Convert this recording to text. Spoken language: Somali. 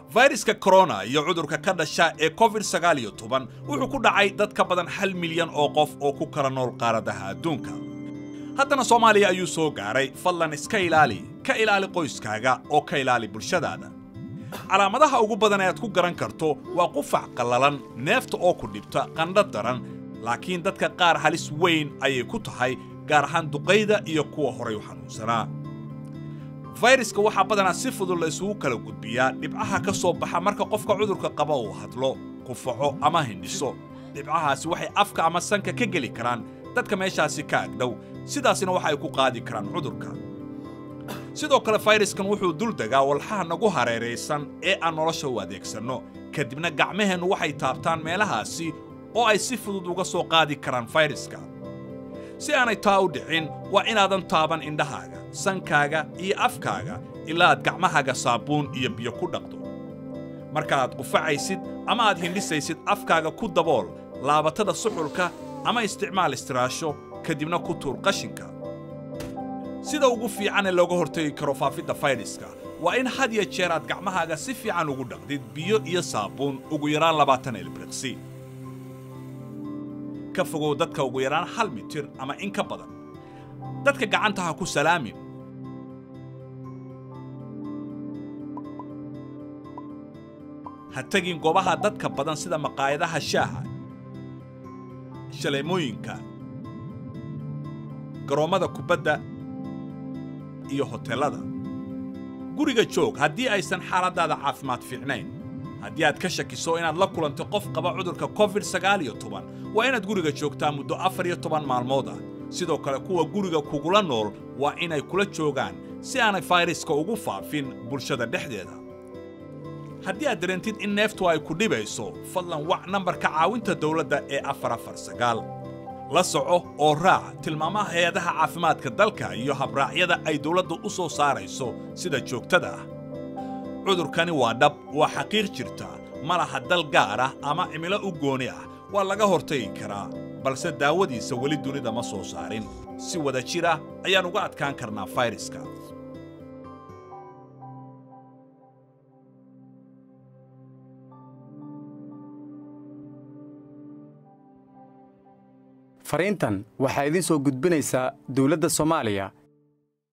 فيروسka corona iyo cudurka ka dhasha ee COVID-19 wuxuu ku dhacay dad ka badan 1 milyan oo qof oo ku kala nool qaaradaha adduunka. haddana Soomaaliya ayuu soo gaaray, fadlan iska ilaali qoyskaaga oo ka ilaali bulshadaada. calaamadaha ugu badan ee aad ku garan karto waa qufac qallalan, neefta oo ku dhibta, qandho daran, laakiin dadka qaar halis weyn ayay ku tahay, gaar ahaan duqeyda iyo kuwa horay u xanuunsanaa. fayraska waxaa badanaa si fudud la isugu kala gudbiyaa dhibcaha ka soo baxa marka qofka cudurka qaba uu hadlo, qufaco ama hindhiso. dhibcahaasi waxay afka ama sanka ka geli karaan dadka meeshaasi ka agdhow, sidaasina waxa ay ku qaadi karaan cudurka. sidoo kale fayraskan wuxuu dul degaa walxaha nagu hareeraysan ee aan nolosha u adeegsanno, kadibna gacmaheennu waxay taabtaan meelahaasi oo ay si fudud uga soo qaadi karaan fayraska. si aanay taa u dhicin, waa inaadan taaban indhahaaga, sankaaga iyo afkaaga ilaa aad gacmahaaga saabuun iyo biyo ku dhaqdo. marka aad qufacaysid ama aad hindhisaysid, afkaaga ku dabool laabatada suxulka ama isticmaal istiraasho, kadibna ku tuur qashinka. sida ugu fiican ee looga hortagi karo faafidda fayraska waa in had iyo jeer aad gacmahaaga si fiican ugu dhaqdid biyo iyo saabuun ugu yaraan 20 ilbiriqsi. ka fogow dadka ugu yaraan 1 mitir ama in ka badan. dadka gacanta ha ku salaamin. ha tagin goobaha dadka badan sida maqaayadaha shaaha, shaleemooyinka, garoomada kubadda iyo hoteelada. guriga joog haddii aysan xaaladaada caafimaad fiicnayn. haddii aad ka shakiso inaad la kulanto qof qaba cudurka COVID-19, waa inaad guriga joogtaa muddo 14 maalmood ah. sidoo kale kuwa guriga kugula nool waa inay kula joogaan si aanay fayraska ugu faafin bulshada dhexdeeda. haddii aad dareentid in neeftu ay ku dhibayso, fadlan wac nambarka caawinta dawladda ee 449. la soco oo raac tilmaamaha hay'adaha caafimaadka dalka iyo habraacyada ay dawladdu u soo saarayso sida joogtada ah. cudurkani waa dhab, waa xaqiiq jirta, ma laha dal gaar ah ama cimilo u gooni ah. waa laga hortagi karaa, balse daawadiisa weli dunida ma soo saarin. si wada jir ah ayaan uga adkaan karnaa fayraska. fariintan waxaa idin soo gudbinaysaa dawladda Soomaaliya